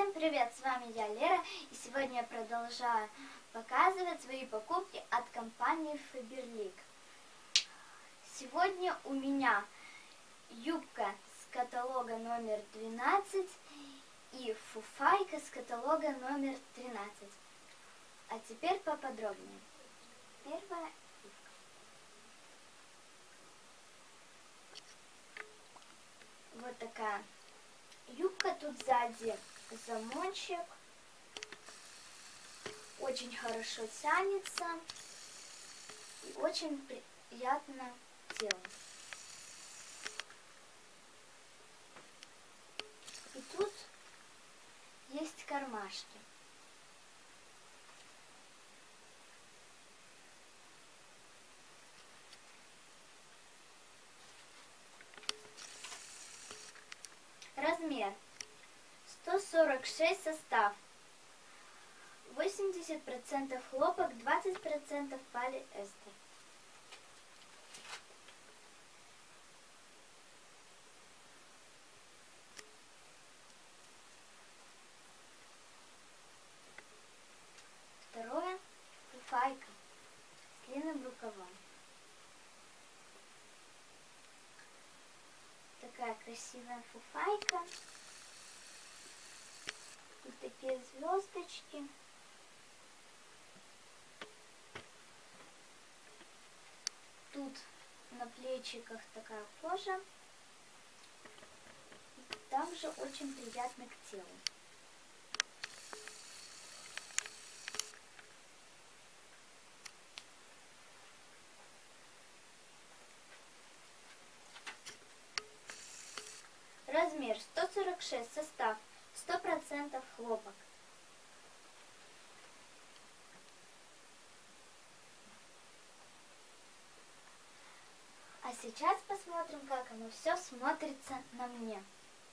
Всем привет, с вами я, Лера, и сегодня я продолжаю показывать свои покупки от компании Faberlic. Сегодня у меня юбка с каталога номер 12 и фуфайка с каталога номер 13. А теперь поподробнее. Первая юбка. Вот такая юбка, тут сзади замочек, очень хорошо тянется и очень приятно телу. И тут есть кармашки. Размер 146 состав, 80% хлопок, 20% полиэстер. Второе — фуфайка с длинным рукавом. Такая красивая фуфайка. Тут такие звездочки. Тут на плечиках такая кожа. И также очень приятно к телу. Размер 146, состав 100% хлопок. А сейчас посмотрим, как оно все смотрится на мне.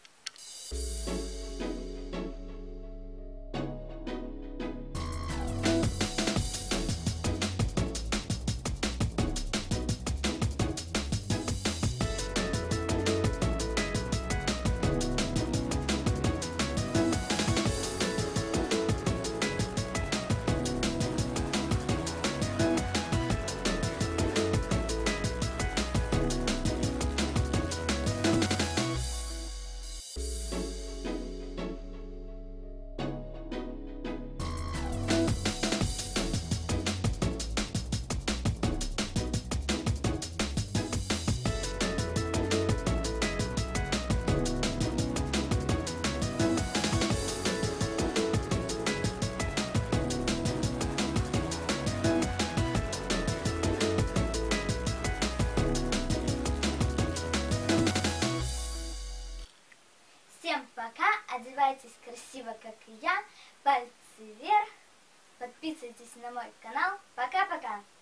Всем пока, одевайтесь красиво, как и я, пальцы вверх, подписывайтесь на мой канал, пока-пока!